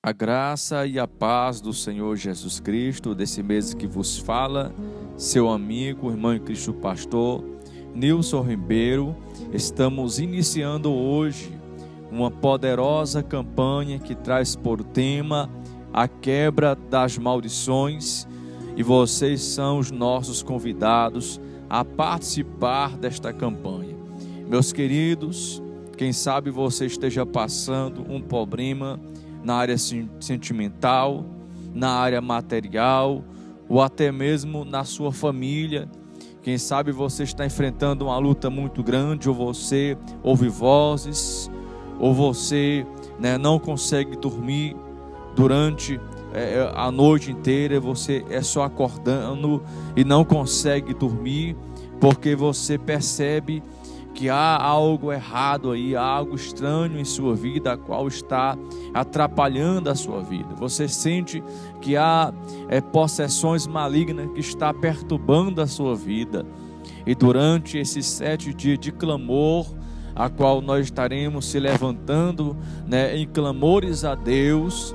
A graça e a paz do Senhor Jesus Cristo, desse mês que vos fala, seu amigo, irmão em Cristo, pastor Nilson Ribeiro. Estamos iniciando hoje uma poderosa campanha que traz por tema a quebra das maldições, e vocês são os nossos convidados a participar desta campanha. Meus queridos, quem sabe você esteja passando um problema na área sentimental, na área material, ou até mesmo na sua família. Quem sabe você está enfrentando uma luta muito grande, ou você ouve vozes, ou você não consegue dormir durante a noite inteira. Você é só acordando e não consegue dormir, porque você percebe que há algo errado aí, há algo estranho em sua vida, a qual está atrapalhando a sua vida. Você sente que há possessões malignas que está perturbando a sua vida. E durante esses 7 dias de clamor, a qual nós estaremos se levantando em clamores a Deus,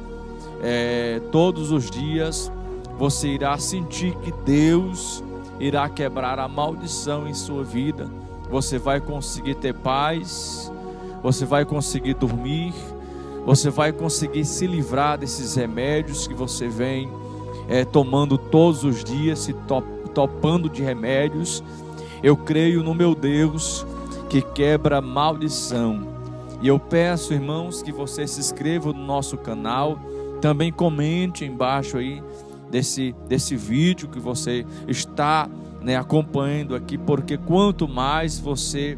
todos os dias, você irá sentir que Deus irá quebrar a maldição em sua vida. Você vai conseguir ter paz, você vai conseguir dormir, você vai conseguir se livrar desses remédios que você vem tomando todos os dias, se topando de remédios. Eu creio no meu Deus que quebra a maldição. E eu peço, irmãos, que você se inscreva no nosso canal, também comente embaixo aí desse vídeo que você está acompanhando aqui, porque quanto mais você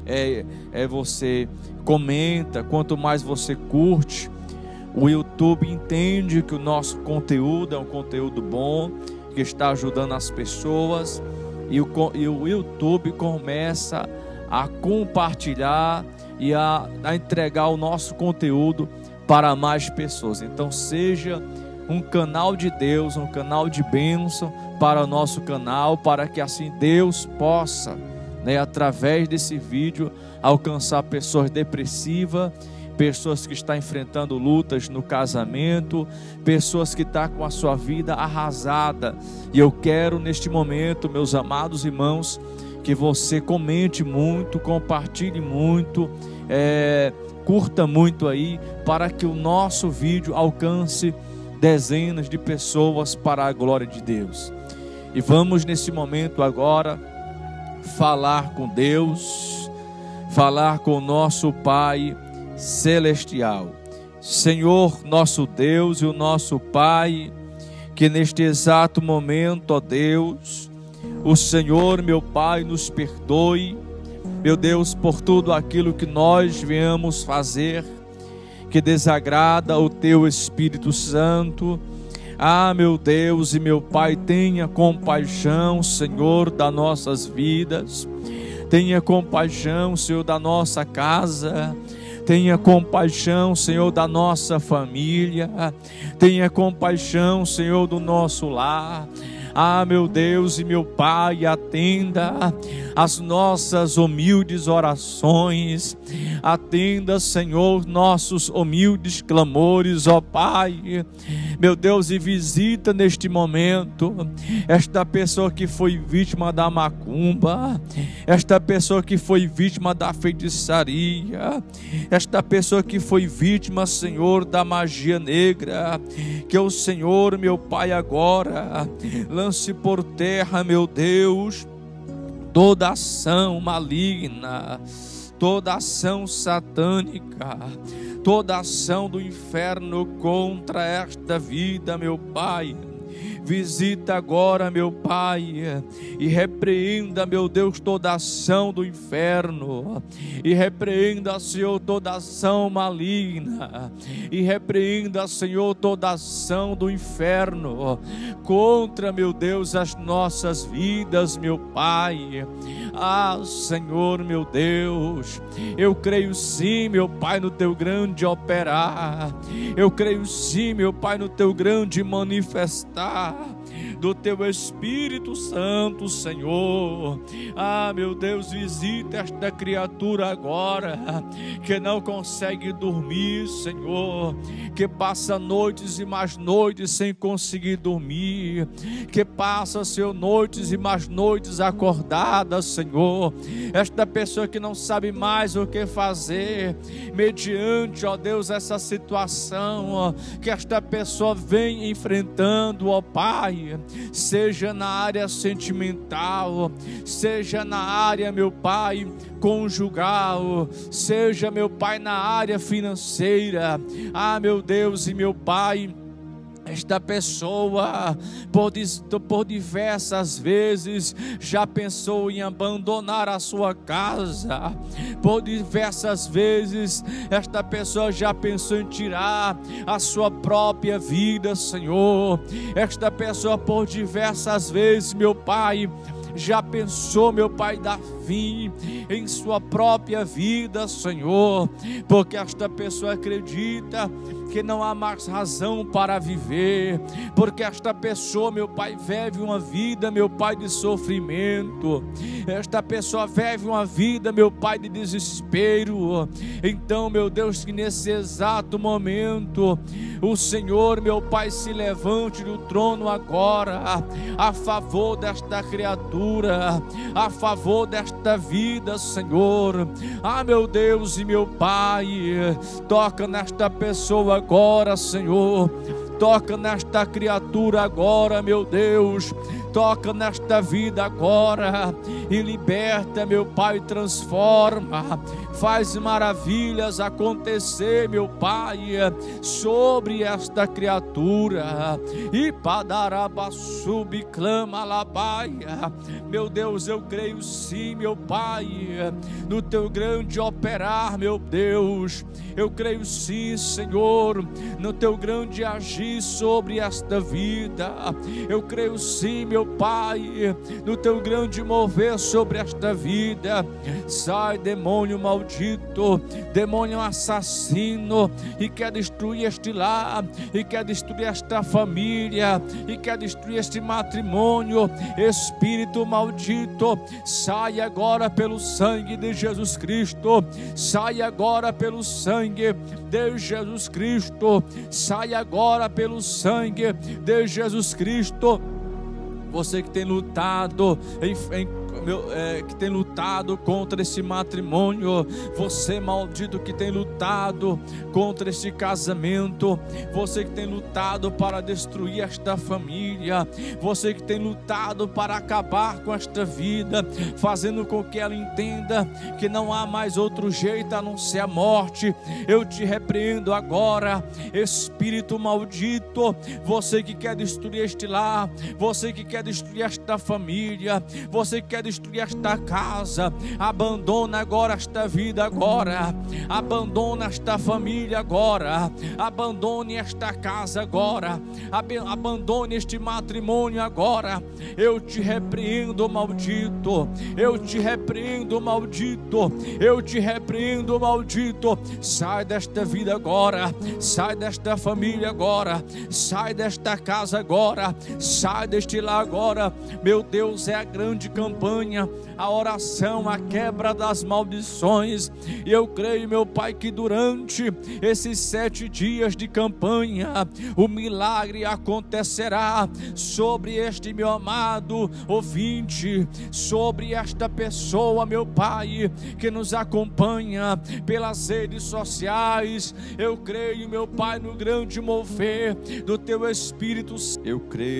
você comenta, quanto mais você curte, o YouTube entende que o nosso conteúdo é um conteúdo bom, que está ajudando as pessoas, e o YouTube começa a compartilhar e a entregar o nosso conteúdo para mais pessoas. Então seja um canal de Deus, um canal de bênção para o nosso canal, para que assim Deus possa, através desse vídeo, alcançar pessoas depressivas, pessoas que estão enfrentando lutas no casamento, pessoas que estão com a sua vida arrasada. E eu quero neste momento, meus amados irmãos, que você comente muito, compartilhe muito, curta muito aí, para que o nosso vídeo alcance dezenas de pessoas para a glória de Deus. E vamos nesse momento agora falar com Deus, falar com o nosso Pai Celestial. Senhor, nosso Deus e o nosso Pai, que neste exato momento, ó Deus, o Senhor, meu Pai, nos perdoe, meu Deus, por tudo aquilo que nós viemos fazer que desagrada o Teu Espírito Santo. Meu Deus e meu Pai, tenha compaixão, Senhor, das nossas vidas. Tenha compaixão, Senhor, da nossa casa. Tenha compaixão, Senhor, da nossa família. Tenha compaixão, Senhor, do nosso lar. Meu Deus e meu Pai, atenda as nossas humildes orações, atenda, Senhor, nossos humildes clamores, ó Pai, meu Deus, e visita neste momento esta pessoa que foi vítima da macumba, esta pessoa que foi vítima da feitiçaria, esta pessoa que foi vítima, Senhor, da magia negra. Que o Senhor, meu Pai, agora lance por terra, meu Deus, toda ação maligna, toda ação satânica, toda ação do inferno contra esta vida, meu Pai. Visita agora, meu Pai, e repreenda, meu Deus, toda ação do inferno, e repreenda, Senhor, toda ação maligna, e repreenda, Senhor, toda ação do inferno contra, meu Deus, as nossas vidas, meu Pai. Senhor, meu Deus, eu creio sim, meu Pai, no Teu grande operar, eu creio sim, meu Pai, no Teu grande manifestar. do teu Espírito Santo, Senhor. Ah, meu Deus, visita esta criatura agora, que não consegue dormir, Senhor, que passa noites e mais noites sem conseguir dormir, que passa, Senhor, noites e mais noites acordada, Senhor. Esta pessoa que não sabe mais o que fazer, mediante, ó Deus, essa situação, ó, que esta pessoa vem enfrentando, ó Pai, seja na área sentimental, seja na área, meu Pai, conjugal, seja, meu Pai, na área financeira. Ah, meu Deus e meu Pai, esta pessoa, por diversas vezes, já pensou em abandonar a sua casa. Por diversas vezes, esta pessoa já pensou em tirar a sua própria vida, Senhor. Esta pessoa, por diversas vezes, meu Pai, já pensou, meu Pai, dar fim em sua própria vida, Senhor, porque esta pessoa acredita que não há mais razão para viver, porque esta pessoa, meu Pai, vive uma vida, meu Pai, de sofrimento. Esta pessoa vive uma vida, meu Pai, de desespero. Então, meu Deus, que nesse exato momento o Senhor, meu Pai, se levante do trono agora a favor desta criatura, a favor desta vida, Senhor. Ah, meu Deus e meu Pai, toca nesta pessoa agora, Senhor. Toca nesta criatura agora, meu Deus. Toca nesta vida agora e liberta, meu Pai, transforma, faz maravilhas acontecer, meu Pai, sobre esta criatura. E padaraba subclama labaia. Meu Deus, eu creio sim, meu Pai, no teu grande operar, meu Deus. Eu creio sim, Senhor, no teu grande agir sobre esta vida. Eu creio sim, meu Pai, no teu grande mover sobre esta vida. Sai, demônio maldito, demônio assassino, e quer destruir este lar, e quer destruir esta família, e quer destruir este matrimônio. Espírito maldito, sai agora pelo sangue de Jesus Cristo. Sai agora pelo sangue de Jesus Cristo. Sai agora pelo sangue de Jesus Cristo. Você que tem lutado que tem lutado contra esse matrimônio, você maldito que tem lutado contra este casamento, você que tem lutado para destruir esta família, você que tem lutado para acabar com esta vida, fazendo com que ela entenda que não há mais outro jeito a não ser a morte. Eu te repreendo agora, espírito maldito, você que quer destruir este lar, você que quer destruir esta família, você que quer destruir esta casa, abandona agora esta vida agora, abandona esta família agora, abandone esta casa agora, abandone este matrimônio agora. Eu te repreendo, maldito, eu te repreendo, maldito, eu te repreendo, maldito. Sai desta vida agora, sai desta família agora, sai desta casa agora, sai deste lar agora. Meu Deus, é a grande campanha, a oração, a quebra das maldições. E eu creio, meu Pai, que durante esses 7 dias de campanha, o milagre acontecerá sobre este meu amado ouvinte, sobre esta pessoa, meu Pai, que nos acompanha pelas redes sociais. Eu creio, meu Pai, no grande mover do teu Espírito. Eu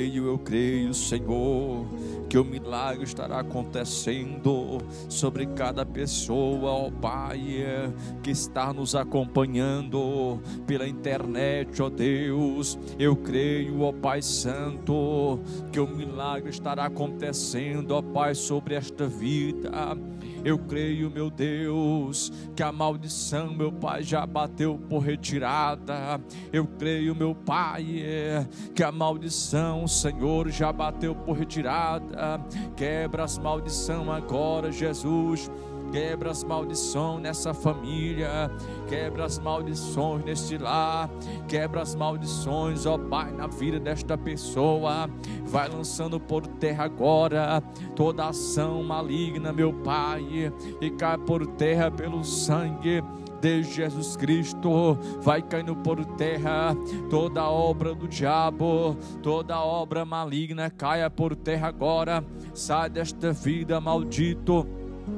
creio, Senhor, que o milagre estará acontecendo sobre cada pessoa, ó Pai, que está nos acompanhando pela internet, ó Deus. Eu creio, ó Pai Santo, que o milagre estará acontecendo, ó Pai, sobre esta vida. Eu creio, meu Deus, que a maldição, meu Pai, já bateu por retirada. Eu creio, meu Pai, que a maldição, Senhor, já bateu por retirada. Quebra as maldições agora, Jesus. Quebra as maldições nessa família, quebra as maldições neste lar, quebra as maldições, ó Pai, na vida desta pessoa. vai lançando por terra agora toda ação maligna, meu Pai, e cai por terra pelo sangue de Jesus Cristo. Vai caindo por terra toda obra do diabo, toda obra maligna, caia por terra agora. Sai desta vida, maldito.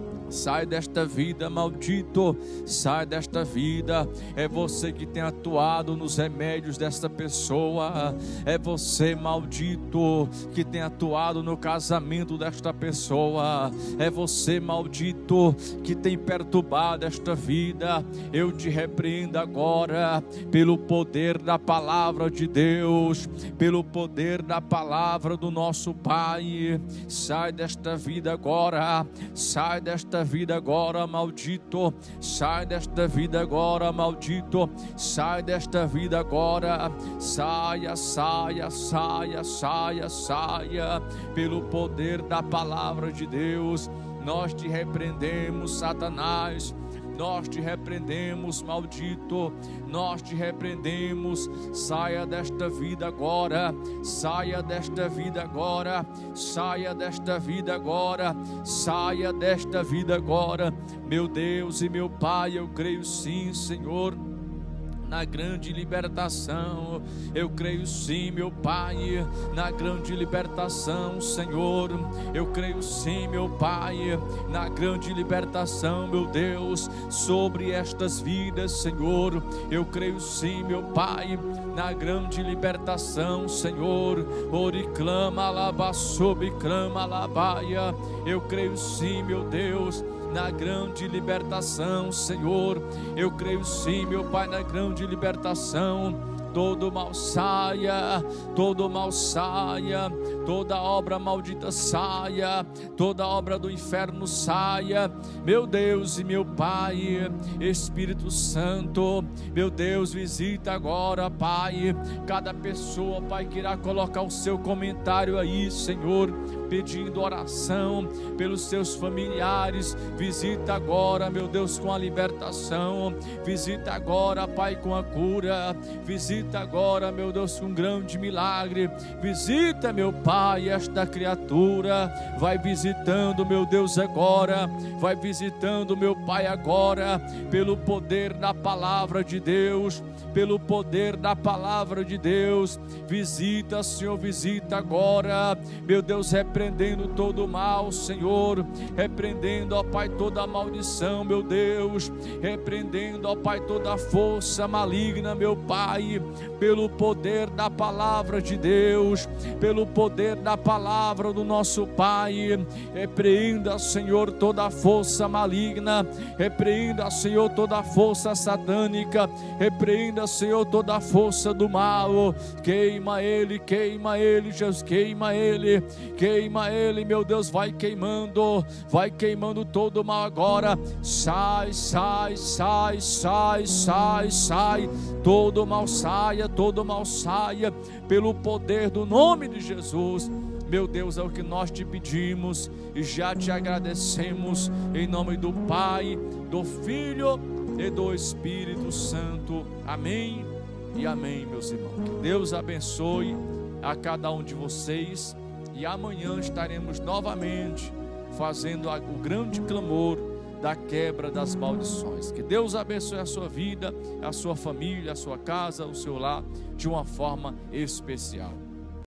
Sai desta vida, maldito, sai desta vida. É você que tem atuado nos remédios desta pessoa. É você, maldito, que tem atuado no casamento desta pessoa. É você, maldito, que tem perturbado esta vida. Eu te repreendo agora pelo poder da palavra de Deus, pelo poder da palavra do nosso Pai. Sai desta vida agora, sai desta vida agora, maldito. Sai desta vida agora, maldito. Sai desta vida agora. Saia, saia, saia, saia, saia. Pelo poder da palavra de Deus, nós te repreendemos, Satanás. Nós te repreendemos, maldito. Nós te repreendemos. Saia desta vida agora. Saia desta vida agora. Saia desta vida agora. Saia desta vida agora. Meu Deus e meu Pai, eu creio sim, Senhor, na grande libertação. Eu creio sim, meu Pai, na grande libertação, Senhor. Eu creio sim, meu Pai, na grande libertação, meu Deus, sobre estas vidas, Senhor. Eu creio sim, meu Pai, na grande libertação, Senhor. Ori clama laba sob clama labaia. Eu creio sim, meu Deus, na grande libertação, Senhor. Eu creio sim, meu Pai, na grande libertação. Todo mal saia, todo mal saia, toda obra maldita saia, toda obra do inferno saia, meu Deus e meu Pai. Espírito Santo, meu Deus, visita agora, Pai, cada pessoa, Pai, que irá colocar o seu comentário aí, Senhor, pedindo oração pelos seus familiares. Visita agora, meu Deus, com a libertação. Visita agora, Pai, com a cura. Visita agora, meu Deus, com um grande milagre. Visita, meu Pai, esta criatura. Vai visitando, meu Deus, agora. Vai visitando, meu Pai, agora, pelo poder da palavra de Deus, pelo poder da palavra de Deus. Visita, Senhor, visita agora, meu Deus, repreendendo todo o mal, Senhor, repreendendo, ó Pai, toda a maldição, meu Deus, repreendendo, ó Pai, toda a força maligna, meu Pai, pelo poder da palavra de Deus, pelo poder da palavra do nosso Pai. Repreenda, Senhor, toda a força maligna, repreenda, Senhor, toda a força satânica, repreenda, Senhor, toda a força do mal. Queima ele, Jesus, queima ele, meu Deus, vai queimando todo o mal agora. Sai, sai, sai, sai, sai, sai, todo o mal saia, pelo poder do nome de Jesus. Meu Deus, é o que nós te pedimos e já te agradecemos, em nome do Pai, do Filho e do Espírito Santo. Amém e amém, meus irmãos. Que Deus abençoe a cada um de vocês, e amanhã estaremos novamente fazendo o grande clamor da quebra das maldições. Que Deus abençoe a sua vida, a sua família, a sua casa, o seu lar, de uma forma especial.